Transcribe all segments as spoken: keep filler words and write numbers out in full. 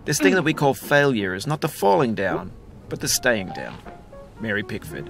This thing that we call failure is not the falling down, but the staying down. Mary Pickford.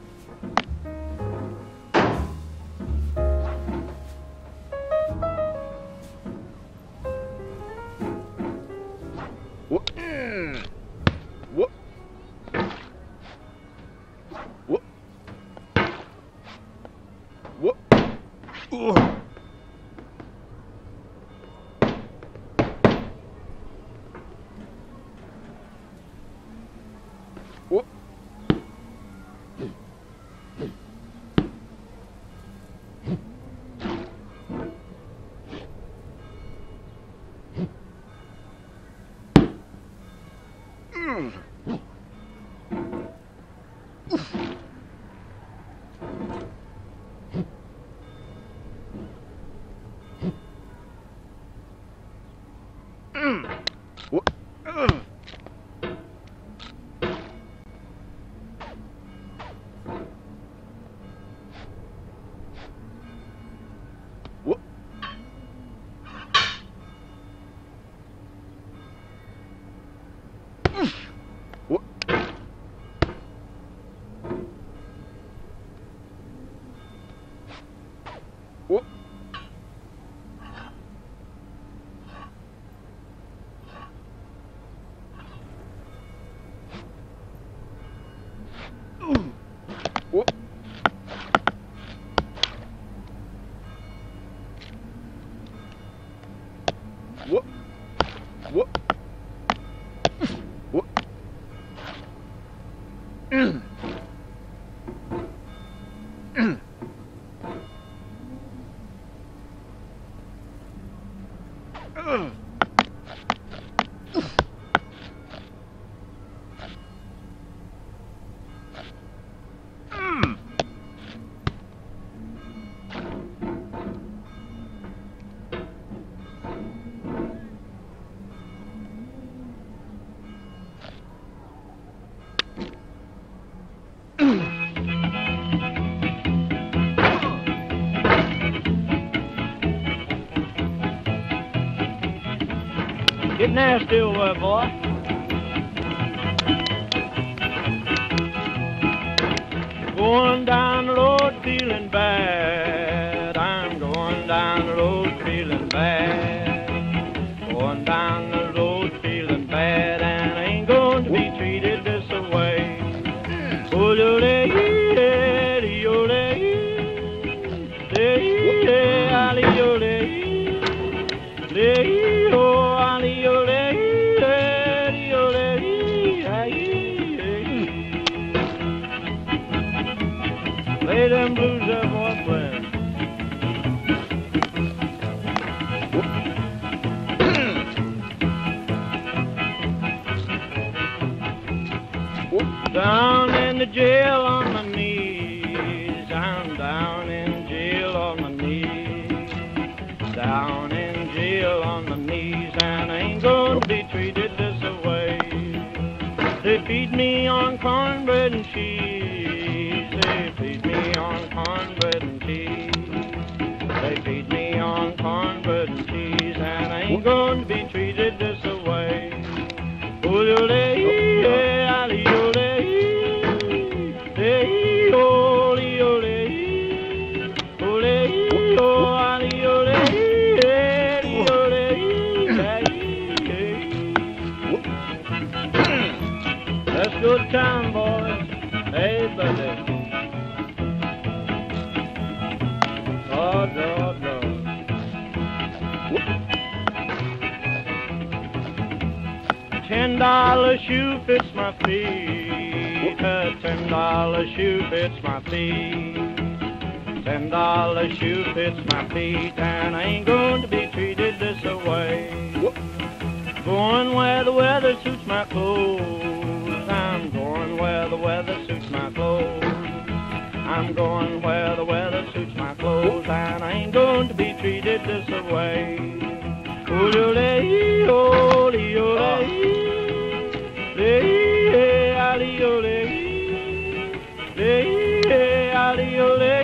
Get nasty over there, boy. Going down the road feeling bad. I'm going down the road feeling bad. Going down the road feeling bad, and I ain't going to be treated this way. Oh, yo, de, de, yo, de, de, de, ali, yo, de, de, yo. Lay them blues up, boy, playing. Down in the jail on my knees. I'm down in jail on my knees. Down in jail on my knees, and I ain't gonna be treated this way. They feed me on cornbread and cheese. They feed me on cornbread and cheese. They feed me on cornbread and cheese, and I ain't gonna be treated this way. Oh, yo, lay, yeah, ali, yo, lay, lay, oh, yo, lay, oh, lay, oh, ali, yo, lay, yo, lay, that's good time, boys. Hey, buddy. Lord, Lord, Lord. Ten dollar shoe fits my feet. A ten dollar shoe fits my feet. Ten dollar shoe fits my feet, and I ain't going to be treated this way. Going where the weather suits my clothes. I'm going where the weather suits my clothes. I'm going where the weather suits my clothes, and I ain't going to be treated this way. Ole, ole, ole, le, ali, ole, le, ali, ole,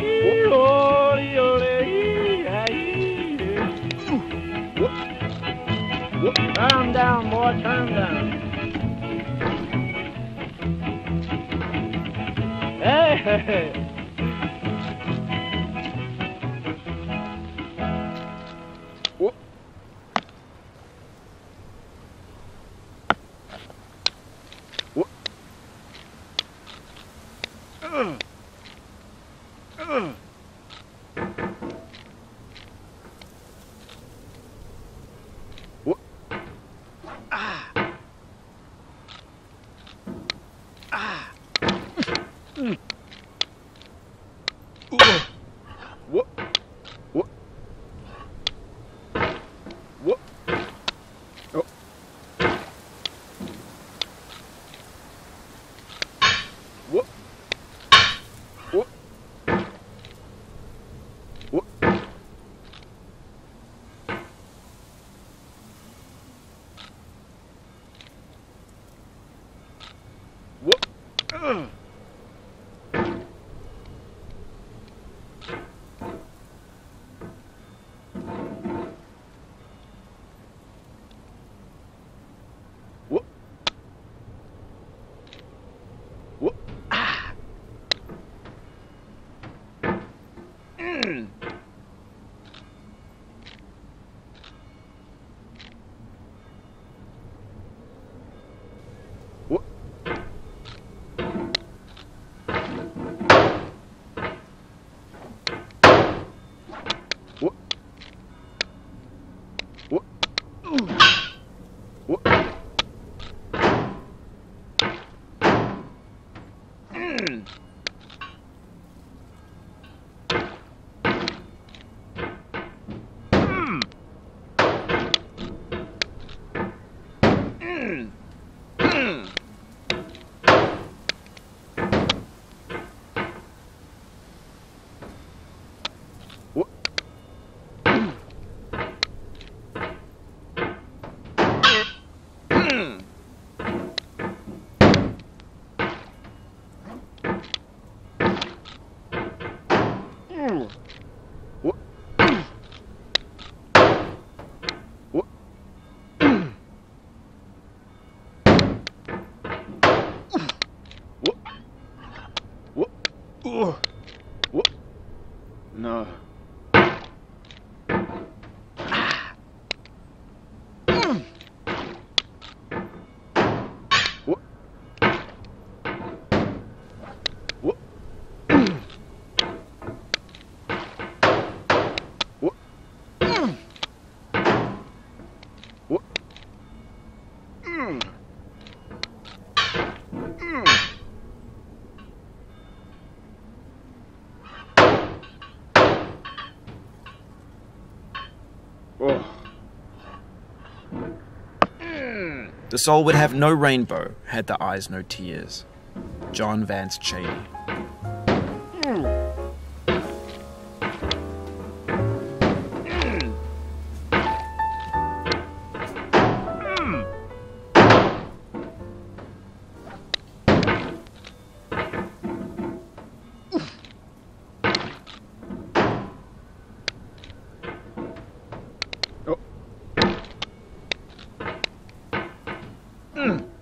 ole, ole, Turn down, boy, turn down. Hey, hey, hey. Ugh. Ugh. Ah. Ah. Mm. Ugh. What? What? What? Oh. What? What? What? What? Ugh. What? What? Ah. Mm. What? What? What? Ooh. What? Mm. Mm. Mm. Mm. What? Mm. Mm. What? What? What? What? Ugh. What? No. Ah. Mm. What? What? Mm. What? Mm. What? Mm. Mm. Oh. Mm. The soul would have no rainbow had the eyes no tears. John Vance Cheney. Mm. Mm. Mm. Oh. Mm.